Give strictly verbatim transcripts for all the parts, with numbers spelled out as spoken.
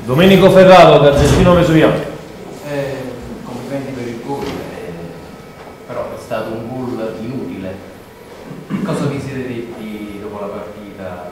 Domenico Ferrato, Gazzettino Vesuviano. Eh, complimenti per il gol, eh, però è stato un gol inutile. Cosa vi siete detti dopo la partita,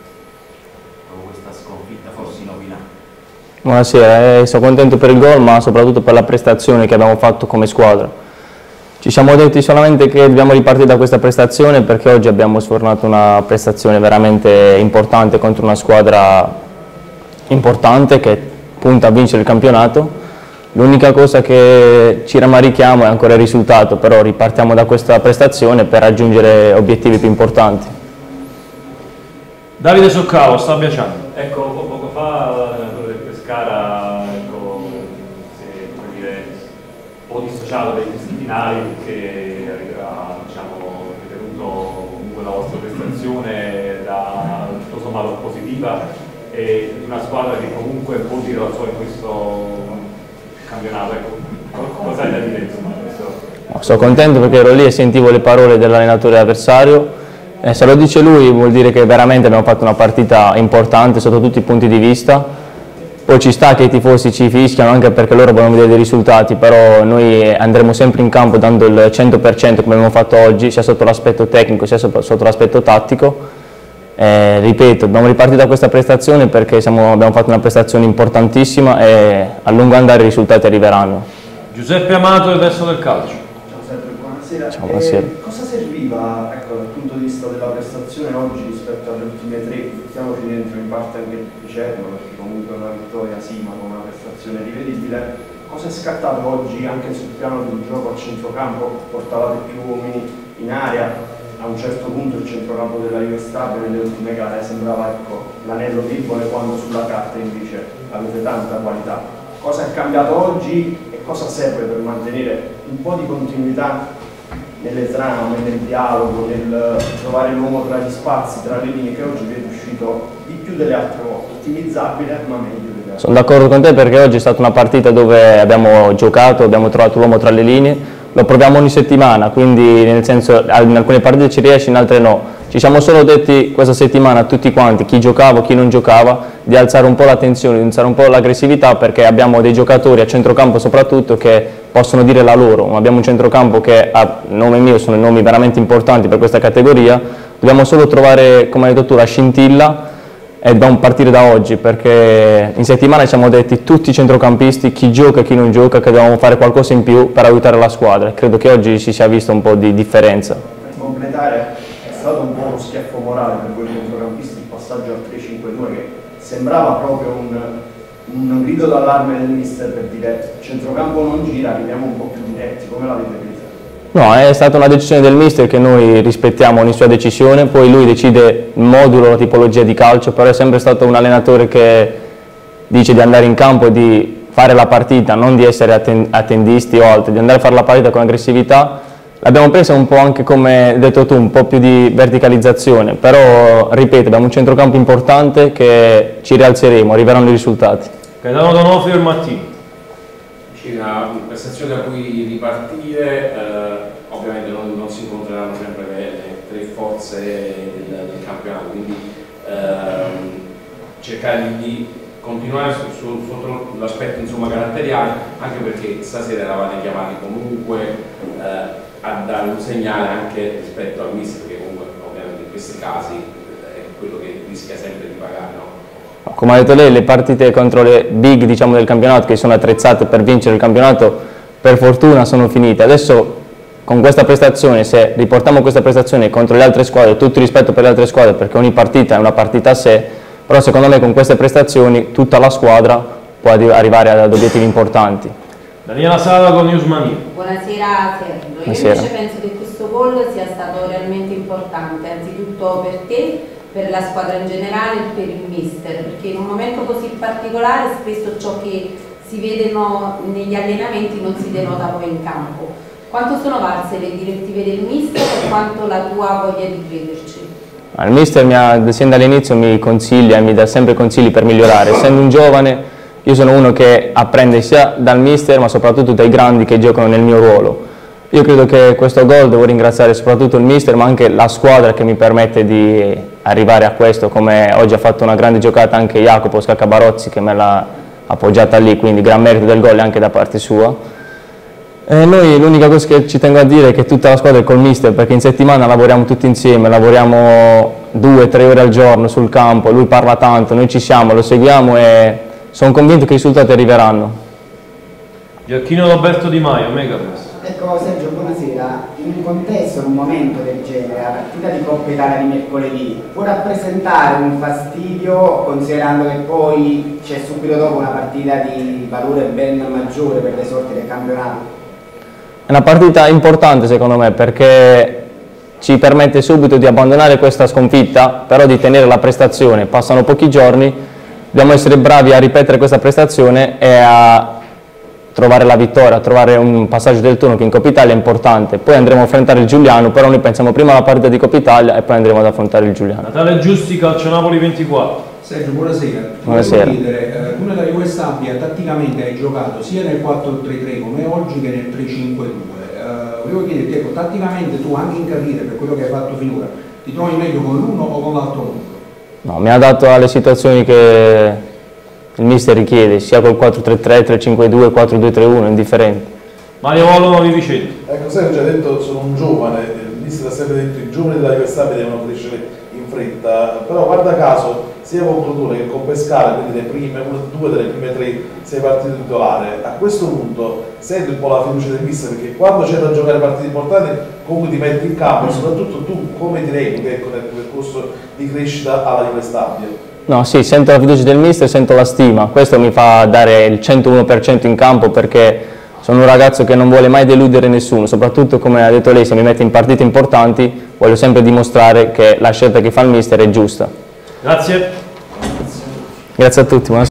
dopo questa sconfitta, forse inopinata? Buonasera, eh, sono contento per il gol, ma soprattutto per la prestazione che abbiamo fatto come squadra. Ci siamo detti solamente che dobbiamo ripartire da questa prestazione, perché oggi abbiamo sfornato una prestazione veramente importante contro una squadra importante che punta a vincere il campionato. L'unica cosa che ci rammarichiamo è ancora il risultato, però ripartiamo da questa prestazione per raggiungere obiettivi più importanti. Davide Soccavo, Stabia Ciano. Ecco, poco fa l'allenatore del Pescara ecco, si è come dire, un po' dissociato dai testi finali perché ha diciamo, ritenuto comunque la vostra prestazione da tutto sommato positiva e di una squadra che comunque può dire la sua in questo campionato. Ecco, cosa hai da dire insomma? Questo? Sono contento perché ero lì e sentivo le parole dell'allenatore avversario. Eh, se lo dice lui vuol dire che veramente abbiamo fatto una partita importante sotto tutti i punti di vista. Poi ci sta che i tifosi ci fischiano anche perché loro vogliono vedere dei risultati, però noi andremo sempre in campo dando il cento per cento come abbiamo fatto oggi, sia sotto l'aspetto tecnico sia sotto l'aspetto tattico. Eh, ripeto, dobbiamo ripartire da questa prestazione perché siamo, abbiamo fatto una prestazione importantissima e a lungo andare i risultati arriveranno. Giuseppe Amato, il resto del calcio. Ciao Sergio, buonasera. Ciao, buonasera. Eh, cosa serviva ecco, dal punto di vista della prestazione oggi rispetto alle ultime tre? Mettiamoci dentro in parte anche il Picerno, perché comunque una vittoria sì, ma con una prestazione rivedibile. Cosa è scattato oggi anche sul piano del gioco a centrocampo? Portavate più uomini in area? A un certo punto il centrocampo della Juve Stabia nelle ultime gare sembrava ecco, l'anello debole quando sulla carta invece avete tanta qualità. Cosa è cambiato oggi e cosa serve per mantenere un po' di continuità nelle trame, nel dialogo, nel trovare l'uomo tra gli spazi, tra le linee che oggi vi è riuscito di più delle altre volte, ottimizzabile ma meglio delle altre. Sono d'accordo con te perché oggi è stata una partita dove abbiamo giocato, abbiamo trovato l'uomo tra le linee. Lo proviamo ogni settimana, quindi nel senso in alcune partite ci riesce, in altre no. Ci siamo solo detti questa settimana tutti quanti, chi giocava, chi non giocava, di alzare un po' l'attenzione, di alzare un po' l'aggressività perché abbiamo dei giocatori a centrocampo soprattutto che possono dire la loro. Abbiamo un centrocampo che a nome mio sono nomi veramente importanti per questa categoria, dobbiamo solo trovare, come hai detto tu, la scintilla e dobbiamo partire da oggi perché in settimana ci siamo detti tutti i centrocampisti, chi gioca e chi non gioca, che dobbiamo fare qualcosa in più per aiutare la squadra. Credo che oggi si sia visto un po' di differenza. Per completare, è stato un po' uno schiaffo morale per quei centrocampisti il passaggio al tre cinque due che sembrava proprio un, un grido d'allarme del mister per dire il centrocampo non gira, arriviamo un po' più diretti, come l'avete presa? No, è stata una decisione del mister che noi rispettiamo ogni sua decisione, poi lui decide il modulo, la tipologia di calcio, però è sempre stato un allenatore che dice di andare in campo, di fare la partita, non di essere attendisti o altro, di andare a fare la partita con aggressività. L'abbiamo presa un po' anche come hai detto tu, un po' più di verticalizzazione, però ripeto, abbiamo un centrocampo importante che ci rialzeremo, arriveranno i risultati. Gaetano D'Onofrio il Mattino. Una prestazione da cui ripartire, eh, ovviamente non, non si incontreranno sempre le, le tre forze del, del campionato, quindi ehm, cercare di continuare su, su, sotto l'aspetto caratteriale, anche perché stasera eravate chiamati comunque eh, a dare un segnale anche rispetto al mister, perché comunque ovviamente in questi casi è quello che rischia sempre di pagare, no? Come ha detto lei, le partite contro le big diciamo, del campionato che sono attrezzate per vincere il campionato per fortuna sono finite. Adesso con questa prestazione, se riportiamo questa prestazione contro le altre squadre, tutto rispetto per le altre squadre perché ogni partita è una partita a sé, però secondo me con queste prestazioni tutta la squadra può arrivare ad obiettivi importanti. Daniela Sala con Newsmania. Buonasera Sergio, io Buonasera. invece penso che questo gol sia stato realmente importante, anzitutto per te, per la squadra in generale e per il mister, perché in un momento così particolare spesso ciò che si vede no, negli allenamenti non si denota poi in campo. Quanto sono valse le direttive del mister e quanto la tua voglia di crederci? Il mister mi ha, sin dall'inizio mi consiglia, mi dà sempre consigli per migliorare. Essendo un giovane, io sono uno che apprende sia dal mister ma soprattutto dai grandi che giocano nel mio ruolo. Io credo che questo gol devo ringraziare soprattutto il mister ma anche la squadra che mi permette di arrivare a questo, come oggi ha fatto una grande giocata anche Jacopo Scaccabarozzi che me l'ha appoggiata lì, quindi gran merito del gol anche da parte sua. E noi l'unica cosa che ci tengo a dire è che tutta la squadra è col mister, perché in settimana lavoriamo tutti insieme, lavoriamo due, tre ore al giorno sul campo, lui parla tanto, noi ci siamo, lo seguiamo e sono convinto che i risultati arriveranno. Giacchino Roberto Di Maio, Megapress. Ecco Sergio, buonasera. In un contesto, in un momento del genere, la partita di Coppa Italia di mercoledì può rappresentare un fastidio, considerando che poi c'è subito dopo una partita di valore ben maggiore per le sorti del campionato? È una partita importante secondo me, perché ci permette subito di abbandonare questa sconfitta, però di tenere la prestazione. Passano pochi giorni, dobbiamo essere bravi a ripetere questa prestazione e a trovare la vittoria, a trovare un passaggio del turno che in Coppa Italia è importante. Poi andremo a affrontare il Giuliano, però noi pensiamo prima alla partita di Coppa Italia e poi andremo ad affrontare il Giuliano. Natale Giusti, Calcio Napoli ventiquattro. Sergio, buonasera. Buonasera. Volevo chiedere, eh, tu nella Juve Stabia tatticamente hai giocato sia nel quattro tre tre come oggi che nel tre cinque due. Eh, volevo chiederti, ecco, tatticamente tu anche in carriera, per quello che hai fatto finora, ti trovi meglio con l'uno o con l'altro numero? No, mi ha dato alle situazioni che il mister richiede, sia col quattro tre tre, tre cinque due, quattro due tre uno, indifferente. Mario Volo, Novi Vicenti. Ecco, Sergio ha detto sono un giovane, il mister ha sempre detto i giovani della Juve Stabia devono crescere in fretta, però guarda caso sia con Crotone che con Pescara, quindi le prime, una, due delle prime tre sei partite titolare, a questo punto senti un po' la fiducia del mister, perché quando c'è da giocare partite importanti comunque ti metti in campo e soprattutto tu come ti reputi ecco, nel percorso di crescita alla Juve Stabia? No, sì, sento la fiducia del mister, sento la stima, questo mi fa dare il centouno per cento in campo, perché sono un ragazzo che non vuole mai deludere nessuno, soprattutto come ha detto lei, se mi mette in partite importanti voglio sempre dimostrare che la scelta che fa il mister è giusta. Grazie. Grazie a tutti. Buonasera.